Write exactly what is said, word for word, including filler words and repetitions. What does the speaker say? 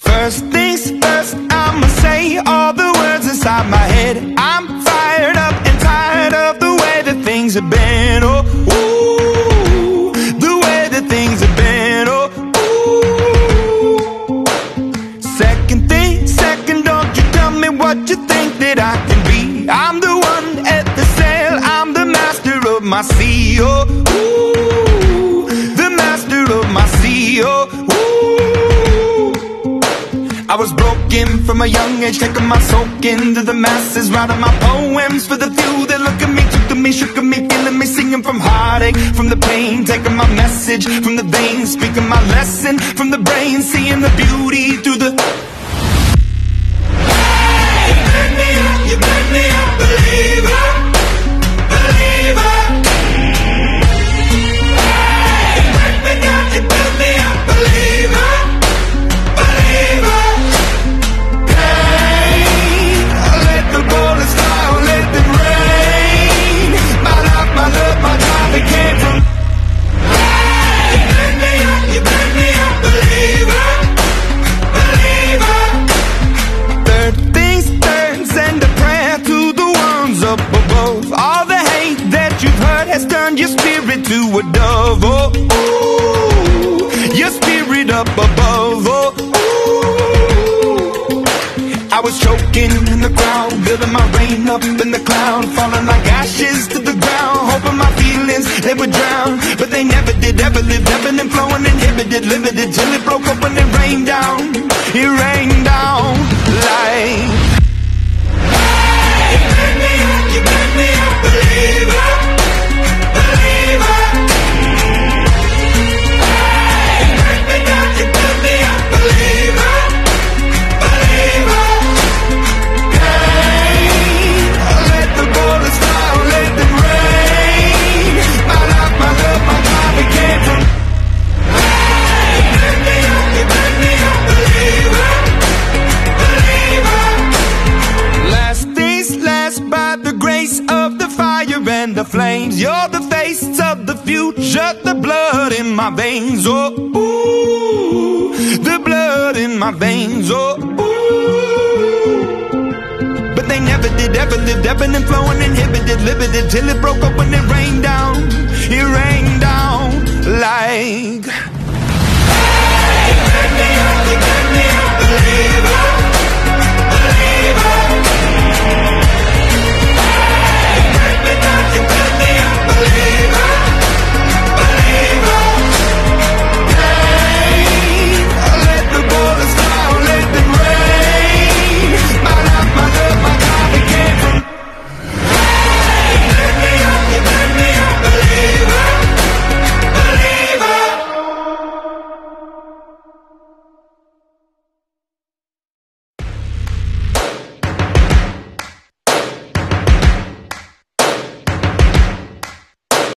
First things first, I'ma say all the words inside my head. I'm fired up and tired of the way that things have been. Oh, ooh, the way that things have been. Oh, ooh. Second thing, second, don't you tell me what you think that I can be. I'm the one at the sail, I'm the master of my sea. Oh, ooh, the master of my sea. Oh, ooh. I was broken from a young age, taking my soak into the masses, writing my poems for the few that look at me, took to me, shook at me, feeling me, singing from heartache, from the pain, taking my message from the veins, speaking my lesson from the brain, seeing the beauty through the... Hey, you make me up, you make me a believer, believer. Hey, you make me down, you build me a believer, believer. It came from. Hey, you made me up, you made me a believer, believer. Third things third, send a prayer to the ones up above. All the hate that you've heard has turned your spirit to a dove. Oh, ooh, your spirit up above. Oh, ooh. I was choking in the crowd, building my rain up in the cloud, falling like ashes to the ground, hoping my feelings they would drown, but they never did. Ever lived, ebbing and flowing, inhibited, limited, till it broke up when it rained down. It rained down like. Hey, you made me up, you made me a believer, believer. Hey, you made me down, you built me a believer, believer. Hey, let the bullets fly, let them rain. My life, my love, my life, it came from. Hey, you made me up, you made me a believer, believer. Last things last, by the grace of the fire and the flames. You're the face of the future, the blood in my veins. Oh, ooh, the blood in my veins. Oh, ooh. But they never did, ever lived, ebbing and flowing, inhibited, limited, till it broke up when it rained down. It rained down like. Hey, you made me up, you made me a believer, believer.